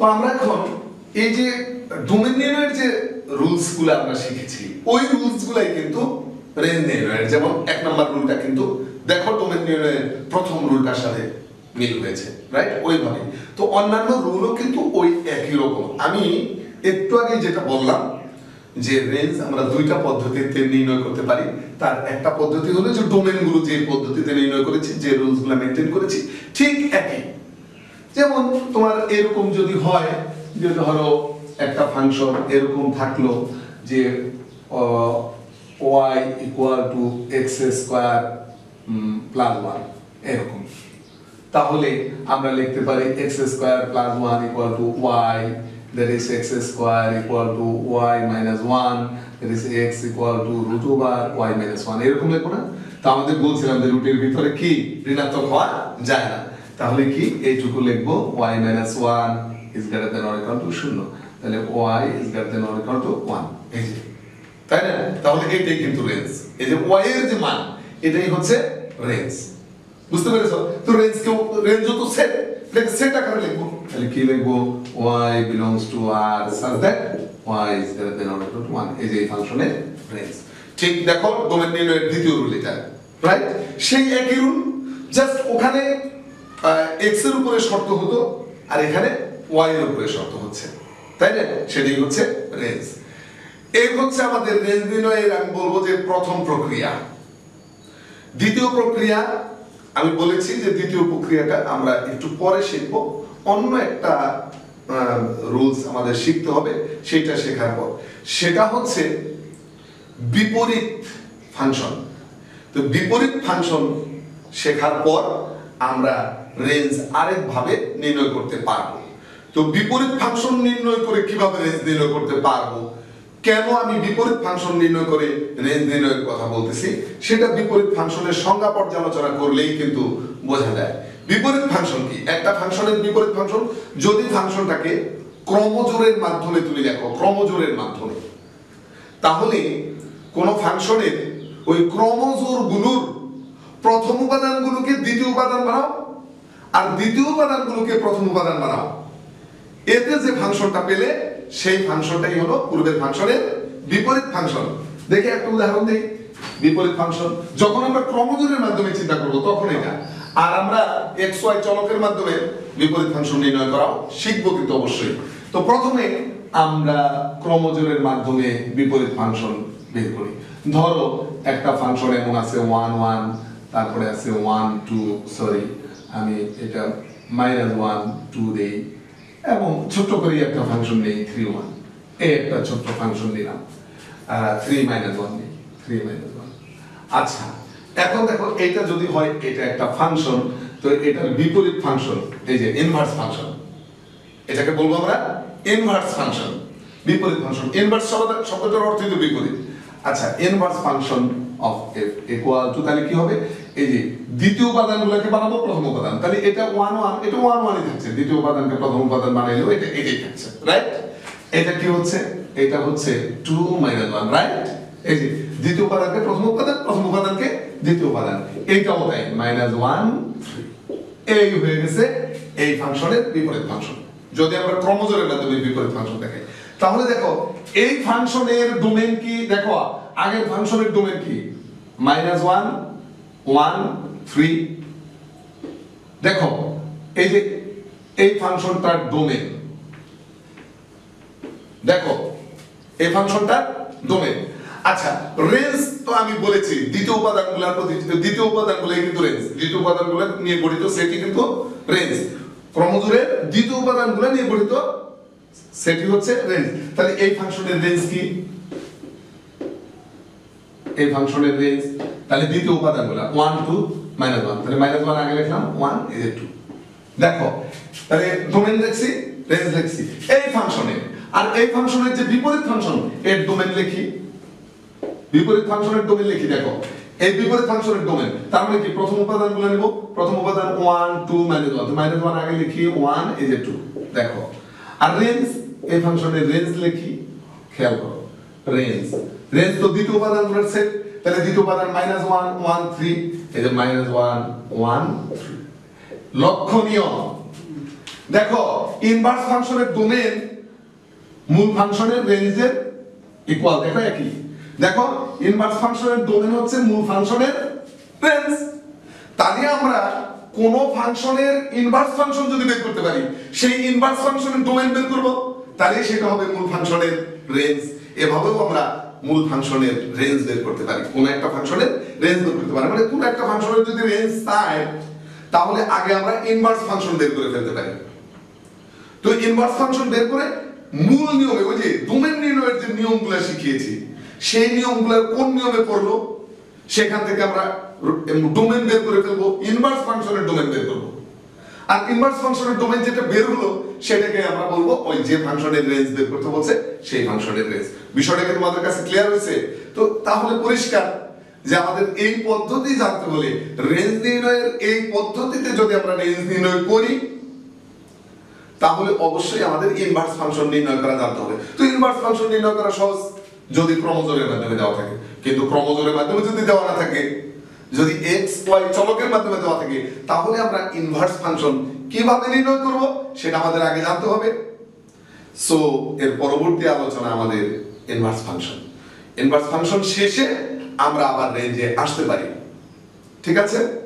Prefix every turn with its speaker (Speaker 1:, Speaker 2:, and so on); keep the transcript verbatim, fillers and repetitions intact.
Speaker 1: তো আমরা এখন এই যে ডোমেন নির্ণয়ের যে রুলস গুলো আমরা শিখেছি ওই রুলস গুলাই কিন্তু রেঞ্জ নির্ণয়ের, যেমন এক নম্বর রুলটা কিন্তু দেখো ডোমেন নির্ণয়ের প্রথম রুলটার সাথে মিল হয়েছে, রাইট? ওইভাবে তো অন্যান্য রুলও কিন্তু ওই একই রকম। আমি একটু আগে যেটা বললাম যে রেঞ্জ আমরা দুইটা পদ্ধতিতে নির্ণয় করতে পারি, তার একটা পদ্ধতি হলো যে ডোমেনগুলো যে পদ্ধতিতে নির্ণয় করেছি, যে রুলসগুলো মেনটেন করেছি ঠিক একই। যেমন তোমার এরকম যদি হয় যে ধরো একটা ফাংশন এরকম থাকলো যে y equal to x square plus one, এরকম, তাহলে আমরা লিখতে পারি x square plus one equal to y, that is x square equal to y minus one, that is x equal to root over y minus one, এরকম লিখবো না? তো আমাদের বলছিলাম যে রুটের ভিতরে কি ঋণাত্মক হওয়া যায় না, তাহলে কি এইটুকু লিখবো y minus one is greater than or equal to শূন্য, তাহলে y is greater than or equal to one, এই যে, তাই না? তাহলে এটাই কিন্তু রেঞ্জ, এই যে y এর যে মান এটাই হচ্ছে রেঞ্জ, বুঝতে পেরেছো? তো রেঞ্জ কেউ রেঞ্জও তো সেট, লেখা সেট আকারে লিখবো, তাহলে কি লিখবো y belongs to r such that y is greater than or equal to one, এই যে এই ফাংশনের রেঞ্জ। ঠিক দেখো ডোমেন নির্ণয়ের দ্বিতীয় রুল এটা, রাইট? সেই একই রুল, জাস্ট ওখানে x এর উপরে শর্ত হতো আর এখানে y এর উপরে শর্ত হচ্ছে, তাই না? সেটাই হচ্ছে রেঞ্জ। এই হচ্ছে আমাদের রেঞ্জ নির্ণয়ের আমি বলবো যে প্রথম প্রক্রিয়া। দ্বিতীয় প্রক্রিয়া আমি বলেছি যে দ্বিতীয় প্রক্রিয়াটা আমরা একটু পরে শিখবো, অন্য একটা রুলস আমাদের শিখতে হবে, সেটা শেখার পর। সেটা হচ্ছে বিপরীত ফাংশন। তো বিপরীত ফাংশন শেখার পর আমরা রেঞ্জ আরেকভাবে নির্ণয় করতে পারবো। তো বিপরীত ফাংশন নির্ণয় করে কিভাবে রেঞ্জ নির্ণয় করতে পারবো, কেন আমি বিপরীত ফাংশন নির্ণয় করে রেঞ্জ নির্ণয়ের কথা বলতেছি, সেটা বিপরীত ফাংশনের সংজ্ঞা পর্যালোচনা করলেই কিন্তু বোঝা যায়। বিপরীত ফাংশন কি? একটা ফাংশনের বিপরীত ফাংশন যদি ফাংশনটাকে ক্রমজোড়ের মাধ্যমে তুমি দেখো, ক্রমজোড়ের মাধ্যমে, তাহলে কোন ফাংশনের ওই ক্রমজোড়গুলোর প্রথম উপাদানগুলোকে দ্বিতীয় উপাদান বানাও আর দ্বিতীয় উপাদানগুলোকে প্রথম উপাদান বানাও, এতে যে ফাংশনটা পেলে সেই ফাংশনটাই হলো পূর্বের ফাংশনের বিপরীত ফাংশন। দেখে একটা উদাহরণ দেই। বিপরীত ফাংশন যখন আমরা ক্রমজোড়ের মাধ্যমে চিন্তা করব তখন এটা, আর আমরা এক্স ওয়াই চলকের মাধ্যমে বিপরীত ফাংশন নির্ণয় করাও শিখবো কিন্তু অবশ্যই। তো প্রথমে আমরা ক্রমজোড়ের মাধ্যমে বিপরীত ফাংশন বের করি। ধরো একটা ফাংশন এমন আছে ওয়ান ওয়ান, তারপরে আছে ওয়ান টু, সরি আমি এটা মাইনাস ওয়ান টু দেই, এবং ছোট্ট করে একটা ফাংশন নেই থ্রি ওয়ান, এই একটা ছোট্ট ফাংশন নিলাম, থ্রি মাইনাস ওয়ান নেই, থ্রি মাইনাস ওয়ান। আচ্ছা এখন দেখো এটা যদি হয় এটা একটা ফাংশন, তো এটার বিপরীত ফাংশন এই যে ইনভার্স ফাংশন, এটাকে বলবো আমরা ইনভার্স ফাংশন, বিপরীত ফাংশন। ইনভার্স শব্দটার অর্থই তো বিপরীত। আচ্ছা inverse function of f equal to, তাহলে কি হবে, এই যে দ্বিতীয় উপাদানগুলোকে বানাবো প্রথম উপাদান, তাহলে এটা ওয়ান ওয়ান, এটা ওয়ান ওয়ানই থাকছে, দ্বিতীয় উপাদানকে প্রথম উপাদান বানাইলেও এটা এটাই থাকছে, রাইট? এটা কি হচ্ছে, এটা হচ্ছে টু মাইনাস ওয়ান, রাইট? এই যে দ্বিতীয় উপাদানকে প্রথম উপাদান, প্রথম উপাদানকে দ্বিতীয় উপাদান, এইটাও তাই, মাইনাস ওয়ান থ্রি, এই হয়ে গেছে এই ফাংশনের বিপরীত ফাংশন। যদি আমরা ক্রমজোড়ের মাধ্যমে বিপরীত ফাংশন দেখাই, তাহলে দেখো এই ফাংশনের ডোমেন কি, দেখো আগের ফাংশনের ডোমেন কি, মাইনাস ওয়ান ওয়ান থ্রি। দেখো এই যে এই ফাংশনটার ডোমেন, দেখো এই ফাংশনটার ডোমেন। আচ্ছা রেঞ্জ তো আমি বলেছি দ্বিতীয় উপাদানগুলোর প্রতি, দ্বিতীয় উপাদানগুলো কিন্তু রেঞ্জ, দ্বিতীয় উপাদানগুলো নিয়ে গঠিত সেটি কিন্তু রেঞ্জ, ক্রমজোড়ের দ্বিতীয় উপাদানগুলো নিয়ে গঠিত সেটি হচ্ছে রেঞ্জ। তাহলে এই ফাংশনের রেঞ্জ কি, এই ফাংশনের রেঞ্জ, তাহলে দ্বিতীয় উপাদানগুলো ওয়ান টু মাইনাস ওয়ান, তাহলে মাইনাস ওয়ান আগে লিখলাম, ওয়ান এই টু। দেখো তাহলে ডোমেন লিখছি, রেঞ্জ লিখছি এই ফাংশনের, আর এই ফাংশনের যে বিপরীত ফাংশন এর ডোমেন লিখি, বিপরীত ফাংশনের ডোমেন লিখি। দেখো এই বিপরীত ফাংশনের ডোমেন, তার মানে কি প্রথম উপাদানগুলো নেব, প্রথম উপাদান one two minus one, minus one আগে লিখি, ওয়ান এই যে টু। দেখো আর রেঞ্জ, এই ফাংশনের রেঞ্জ লিখি, খেয়াল করো রেঞ্জ, রেঞ্জ তো দ্বিতীয় উপাদানগুলোর সেট, তাহলে দ্বিতীয় উপাদান মাইনাস ওয়ান ওয়ান থ্রি, এই যে মাইনাস ওয়ান ওয়ান থ্রি। লক্ষণীয় দেখো ইনভার্স ফাংশনের ডোমেন মূল ফাংশনের রেঞ্জের ইকুয়াল, দেখো একই। দেখো ইনভার্স ফাংশনের ডোমেন হচ্ছে মূল ফাংশনের রেঞ্জ। তাহলে আমরা কোন ফাংশনের ইনভার্স ফাংশন যদি বের করতে পারি, সেই ইনভার্স ফাংশনের ডোমেন বের করব, তাহলে সেটা হবে মূল ফাংশনের রেঞ্জ। এভাবেও আমরা মূল ফাংশনের রেঞ্জ বের করতে পারি, কোন একটা ফাংশনের রেঞ্জ বের করতে পারি। মানে কোন একটা ফাংশনের যদি রেঞ্জ চাই, তাহলে আগে আমরা ইনভার্স ফাংশন বের করে ফেলতে পারি। তো ইনভার্স ফাংশন বের করে মূল নিয়মে, ওই যে ডোমেন নির্ণয়ের যে নিয়মগুলো শিখিয়েছি, সেই নিয়মগুলো কোন নিয়মে পড়লো, সেখান থেকে আমরা ডোমেন বের করে ফেলবো, ইনভার্স ফাংশনের ডোমেন বের করবো। আর ইনভার্স ফাংশনের ডোমেন যেটা বের হলো, সেটাকে আমরা বলবো ওই যে ফাংশনের রেঞ্জ বের করতে বলছে সেই ফাংশনের রেঞ্জ। বিষয়টা কি তোমাদের কাছে ক্লিয়ার হয়েছে? তো তাহলে পরিষ্কার যে আমাদের এই পদ্ধতি জানতে হলে, রেঞ্জ নির্ণয়ের এই পদ্ধতিতে যদি আমরা রেঞ্জ নির্ণয় করি, তাহলে অবশ্যই আমাদের ইনভার্স ফাংশন নির্ণয় করা জানতে হবে। তো ইনভার্স ফাংশন নির্ণয় করা সহজ যদি ক্রমজোরের মাধ্যমে দেওয়া থাকে, কিন্তু ক্রমজোরের মাধ্যমে যদি দেওয়া না থাকে, যদি এক্স ওয়াই চলকের মাধ্যমে দেওয়া থাকে, তাহলে আমরা ইনভার্স ফাংশন কিভাবে নির্ণয় করব সেটা আমাদের আগে জানতে হবে। সো এর পরবর্তী আলোচনা আমাদের ইনভার্স ফাংশন। ইনভার্স ফাংশন শেষে আমরা আবার রেঞ্জে আসতে পারি। ঠিক আছে?